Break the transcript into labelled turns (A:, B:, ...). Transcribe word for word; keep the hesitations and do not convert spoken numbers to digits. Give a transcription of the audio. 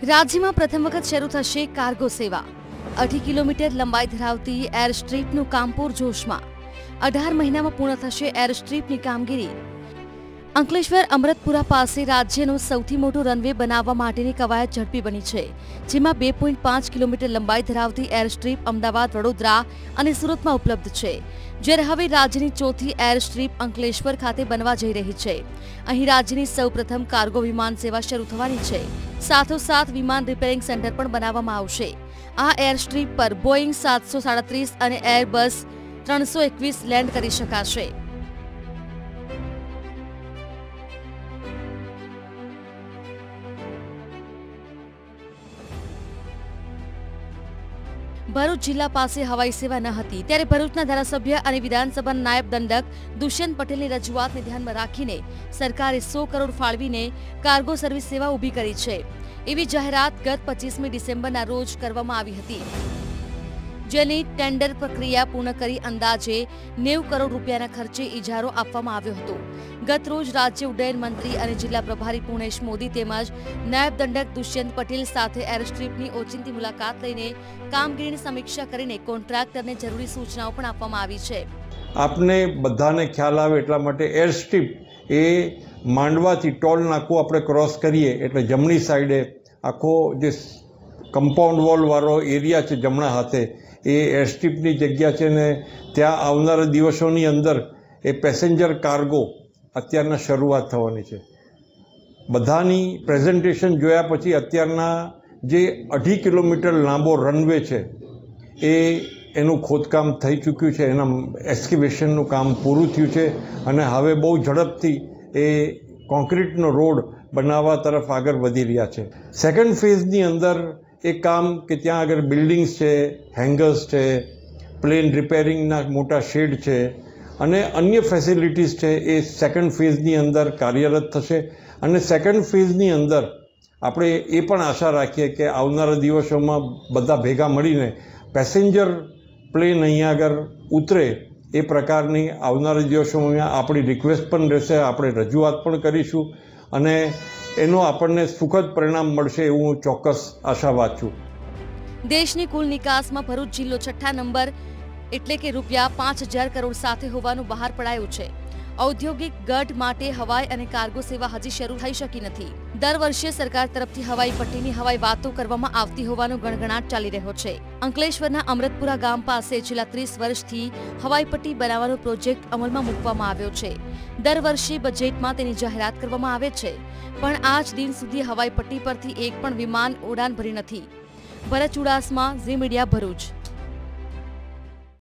A: राज्य में प्रथम वखत शुरू थशे कार्गो सेवा। अढ़ी किलोमीटर लंबाई धरावती एरस्ट्रीपનું કામ પૂરજોશમાં। अठारह महीना में पूर्ण थशे एरस्ट्रीपની कामगीरी। अंकलेश्वर अमृतपुरा पास राज्यનો સૌથી મોટો રનવે બનાવવા માટેની કવાયત ઝડપી બની છે, જેમાં બે પોઈન્ટ પાંચ કિલોમીટર લંબાઈ ધરાવતી એરસ્ટ્રીપ અમદાવાદ, વડોદરા અને સુરતમાં ઉપલબ્ધ છે, જ્યારે હવે રાજ્યની ચોથી એરસ્ટ્રીપ અંકલેશ્વર ખાતે બનવા જઈ રહી છે। અહીં રાજ્યની સૌપ્રથમ કાર્ગો વિમાન સેવા શરૂ થવાની છે। સાથોસાથ વિમાન રિપેરિંગ સેન્ટર પણ બનાવવામાં આવશે। આ એરસ્ટ્રીપ પર બોઈંગ સાતસો સાડત્રીસ અને એરબસ ત્રણસો એકવીસ લેન્ડ કરી શકાશે। भरूच जिला पास हवाई सेवा न हती, त्यारे भरूचना धारासभ्य और विधानसभा नायब दंडक दुष्यंत पटेलनी रजूआत ने ध्यान में राखीने सरकारे सौ करोड़ फाळवीने कार्गो सर्विस सेवा उभी करी छे। एवी जाहेरात गत पच्चीसमी डिसेम्बरना रोज करवामां आवी हती, जेनी टेन्डर प्रक्रिया पूर्ण करी अंदाजे नेव करोड़ रूपियाना खर्चे इजारो आपवामां आव्यो हतो। गत रोज राज्य उड्डयन मंत्री और जिला प्रभारी पूर्णेश मोदी तेमज नायब दंडक दुष्यंत पटेल साथे एरस्ट्रीपनी ओचिंती मुलाकात लईने कामगीरीनी समीक्षा करीने कोन्ट्राक्टरने जरूरी सूचनाओ पण आपवामां आवी छे।
B: आपने बधाने ख्याल आवे एटला माटे एरस्ट्रीप ए मांडवाथी टोल नाकू आपणे क्रॉस करीए एटले जमणी साइडे आखो जे कम्पाउंड वॉल वाळो एरिया छे जमणा हाथे ए एरस्ट्रीपनी जग्या छे ने त्यां आवनारा दिवसोनी अंदर ए पेसेंजर कार्गो अत्यारना शरूआत थवानी छे। बधानी प्रेजेंटेशन जोया पछी अत्यारना जे अढ़ी किलोमीटर लांबो रनवे छे ए एनुं खोदकाम थई चूक्युं छे, एना एक्सकेवेशननुं काम पूरुं थयुं छे अने हवे बहु झड़पथी ए कोन्क्रीटनो रोड बनाववा तरफ आगळ वधी रह्या छे। सेकंड फेजनी अंदर ए काम के त्यां आगळ बिल्डिंग्स छे, हेंगर्स छे, प्लेन रिपेरिंगना मोटा शेड छे અને અન્ય ફેસિલિટીઝ છે એ સેકન્ડ ફેઝની અંદર કાર્યરત થશે। અને સેકન્ડ ફેઝની અંદર આપણે એ પણ આશા રાખીએ કે આવનારા દિવસોમાં બધા ભેગા મળીને પેસેન્જર પ્લેન અહીંયા આગળ ઉતરે એ પ્રકારની આવનારા દિવસોમાં આપણી રિક્વેસ્ટ પણ રહેશે, આપણે રજૂઆત પણ કરીશું અને એનો આપણને સુખદ પરિણામ મળશે એવું હું ચોક્કસ આશાવાદ છું।
A: દેશની કુલ નિકાસમાં ભરૂચ જિલ્લો છઠ્ઠા નંબર એટલે કે રૂપિયા પાંચ હજાર કરોડ સાથે હોવાનું બહાર પડાયું છે। ઔદ્યોગિક ગઢ માટે હવાઈ અને કાર્ગો સેવા હજી શરૂ થઈ શકી નથી। દર વર્ષે સરકાર તરફથી હવાઈ પટ્ટીની હવાઈ વાતો કરવામાં આવતી હોવાનો ગણગણાટ ચાલી રહ્યો છે। અંકલેશ્વરના અમૃતપુરા ગામ પાસે છેલ્લા ત્રીસ વર્ષથી હવાઈ પટ્ટી બનાવવાનો પ્રોજેક્ટ અમલમાં મૂકવામાં આવ્યો છે। દર વર્ષે બજેટમાં તેની જાહેરાત કરવામાં આવે છે, પણ આજ દિન સુધી હવાઈ પટ્ટી પરથી એક પણ વિમાન ઉડાન ભરી નથી। ભરત ચુડાસમા, ઝી મીડિયા, ભરૂચ।